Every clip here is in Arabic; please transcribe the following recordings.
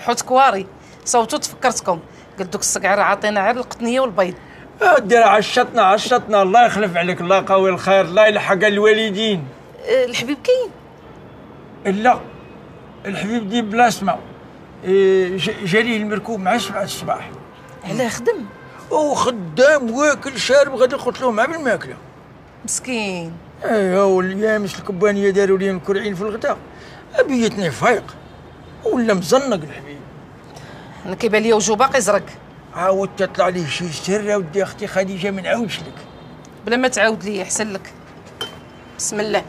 حوت كواري صوتو تفكرتكم. قلت دوك الصقعر عاطينا غير القطنيه والبيض. دير عشطنا الله يخلف عليك، الله يقوي الخير، الله يلحق الوالدين. الحبيب كاين؟ لا الحبيب دي بلا سما. جاليه المركوب مع 7 الصباح. علاه خدم؟ خدام واكل شارب، غادي نقتلوه مع بالماكله. مسكين. ايوا واليامس الكبانيه داروا لي الكرعين في الغداء، بيتني فايق ولا مزنق الحبيب. انا كيبان لي وجهو باقي زرق. عاودت تطلع ليه شي سر ودي اختي خديجه، ما نعاودش لك. بلا ما تعاود لي احسن لك. بسم الله.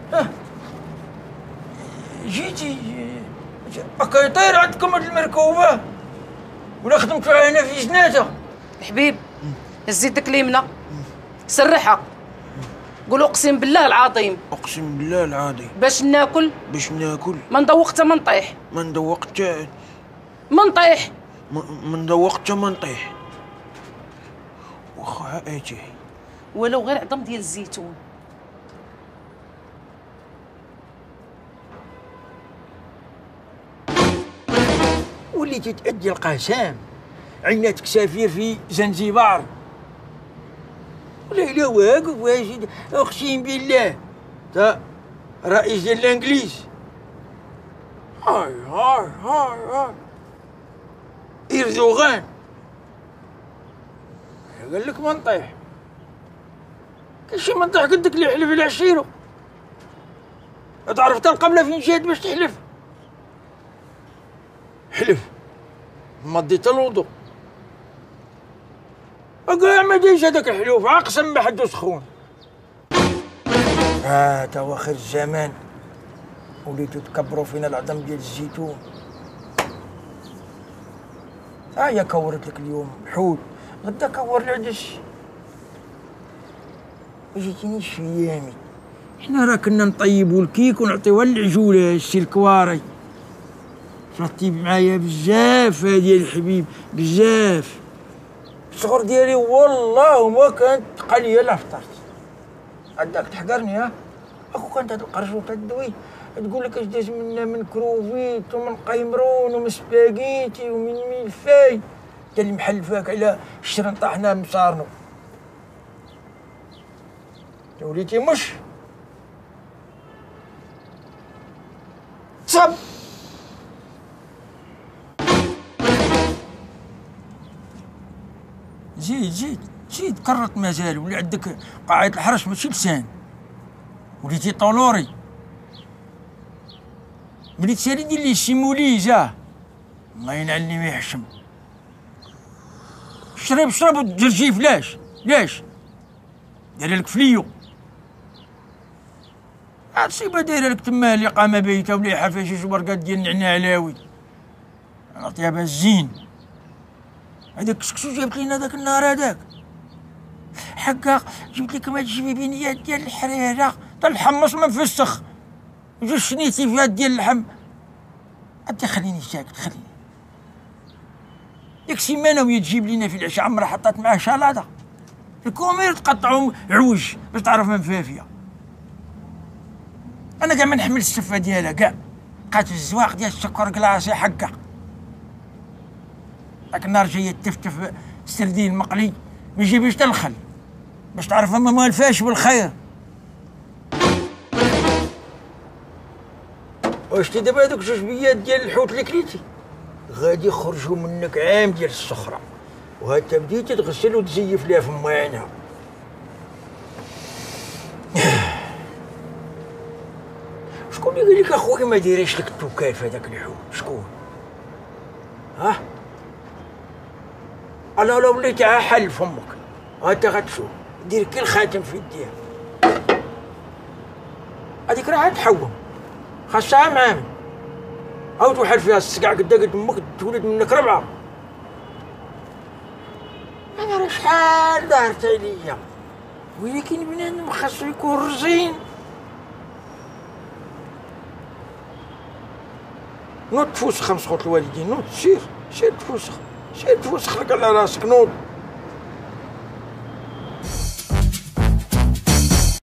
جيتي هكا يطير عندكم هاد المركوبه ولا خدمتوها هنا في جناته؟ الحبيب هز يدك اليمنى سرحها، قولوا اقسم بالله العظيم. اقسم بالله العظيم. باش ناكل ما ندوق حتى ما نطيح. ما ندوق حتى ما نطيح. ما ندوق حتى ما نطيح. واخا اجي ولو غير عظم ديال الزيتون. وليتي تأدي القسام، عيناتك سفير في زنزبار. لا واقف واجد، اقسم بالله تا رئيس ديال الانجليز. هاي اردوغان قال لك ما نطيح. كاين شي ما نطيح قدك اللي يحلف على عشيرو. تعرف تا القبله فين جات باش تحلف؟ حلف مضي تا الوضو. كاع ما دايش هذاك الحلوف، اقسم بحدو سخون. تا واخر الزمان وليتو تكبروا فينا العظم ديال الزيتون. هيا كورت لك اليوم حوت، غدا كور العدس. ما جيتينيش في ايامي. حنا راه كنا نطيبوا الكيك ونعطيوها للعجوله السي الكواري. رطيب معايا بزاف هادي الحبيب بزاف. الصغر ديالي والله ما كانت قليله لا فطرت. عندك تحقرني اخو كانت هاد القرشوط الدوي تقول لك اش داز منا من كروفيت ومن قيمرون ومن سباغيتي ومن ميلفاي، تا اللي محل فاك على الشرن طاحنا مصارنو. وليتي مش تصب. زيد كرت مازال. ولا عندك قاعدة الحرش ماشي لسان، وليتي طولوري. بلي تسالي دير لي السيموليزا الله ينعل ما يحشم. شرب وتجرجي فلاش لاش دايره لك فليو. هاد الصيبه دايره لك تما اللي قامه بيته ومليحه فيها شي ورقات ديال النعناع لاوي نعطيها بها الزين. هذاك الكسكسو جابت لينا ذاك النهار هذاك حقا، جبت لكم هاد الجبيبينيات ديال الحريره تا الحمص ما مفسخ وجوج شنيتيفيات ديال اللحم. انت خليني ساكت خليني. ديك السيمانه وهي تجيب لينا في العشاء عمرها حطات معاه شلاطه الكومير تقطعهم عوج باش تعرف من فافيه. انا كاع ما نحمل السفه ديالها كاع، بقات في الزواق ديال السكر كلاصي حقا. داك النهار جايه تفتف السردين مقلي ما يجيبش حتى الخل باش تعرف ما مالفاش بالخير. وشتي دابا هذوك جوج بيات ديال الحوت اللي كليتي غادي يخرجوا منك عام ديال السخره، وهانت بديتي تغسل وتزيف ليها فم عينها. شكون اللي قال لك اخويا ما دايريش لك التوكال في هذاك الحوت؟ شكون؟ انا لو وليت حل فمك انت غتشوف دير كي الخاتم في يديها. هذيك راه تحوم خاصها عام عام، او توحل فيها السقع قد امك تولد منك 4. انا راه شحال دارت عليا، ولكن بنادم خاصو يكون رزين. نوض تفوسخ مسخوط الوالدين، نوض سير تفوسخ لك على راسك نوض.